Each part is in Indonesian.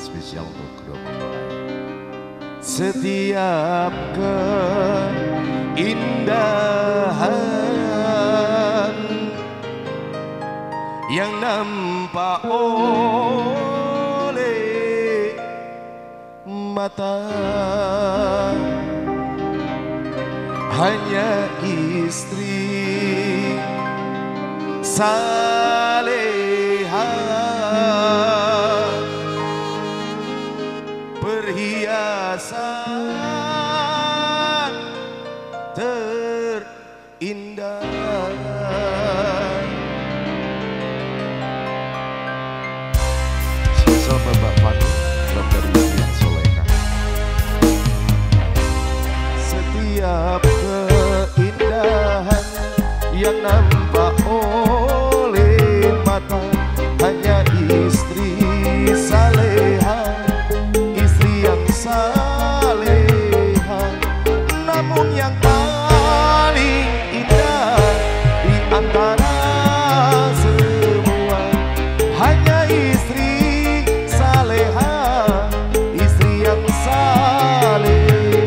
spesial untuk kedua mempelai. Setiap keindahan yang nampak oleh mata hanya istri saleha, perhiasan terindah. Spesial Mbak Fani, klub dari istri yang soleha. Setiap keindahan yang nampak oleh mata hanya istri saleha, istri yang saleha. Namun yang paling indah di antara semua hanya istri saleha, istri yang saleha.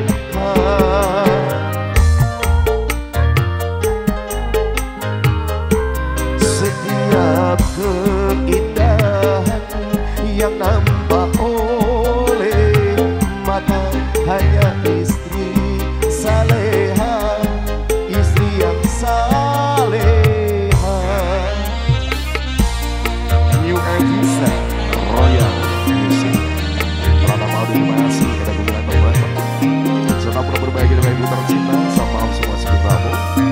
Setiap keindahan yang nampak oleh mata hanya istri saleha, istri yang saleha. New Evisa Royal Music Rana mau terima kasih kepada hubungan bapak serta berbahagia dengan ibu tercinta. Selamat malam semua sekitar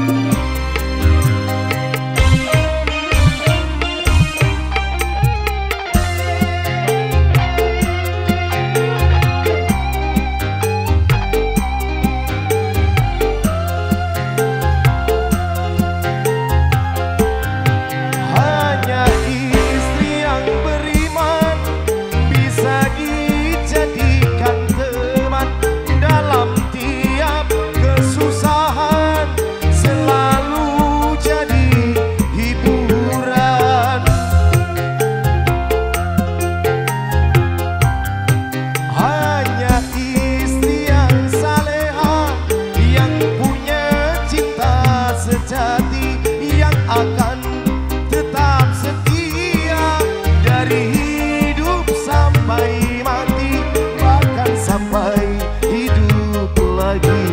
akan tetap setia dari hidup sampai mati, bahkan sampai hidup lagi.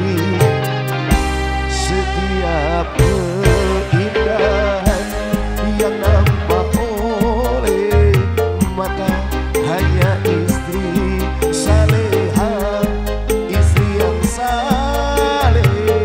Setiap keindahan yang nampak oleh mata hanya istri saleha, istri yang saleha.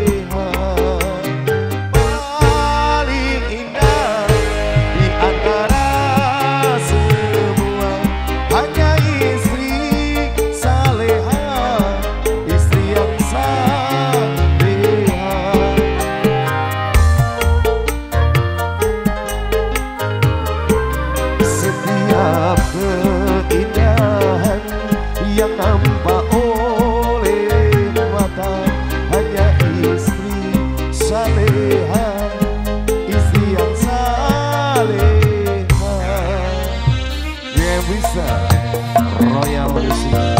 Keindahan yang nampak oleh mata hanya istri saleha, istri yang saleha. Dia bisa Royal Music.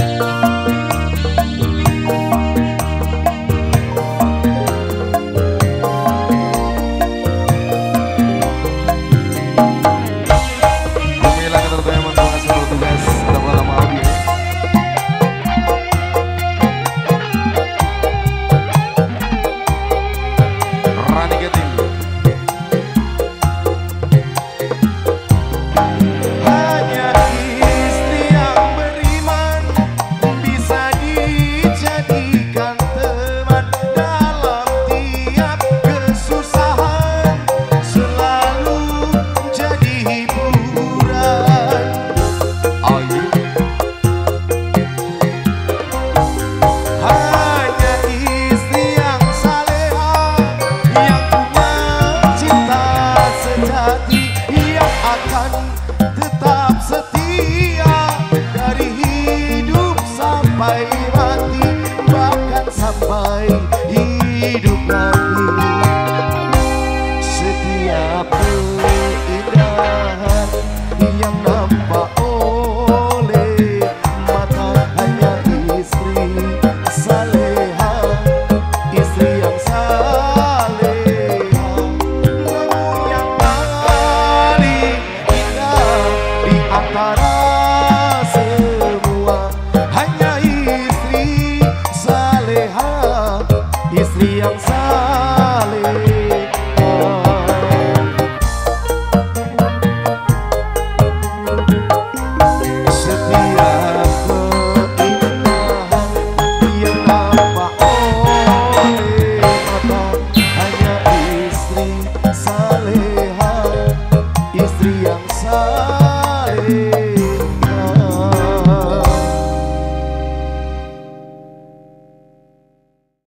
Tetap setia dari hidup sampai mati, bahkan sampai hidup lagi. Setiap keindahan yang nampak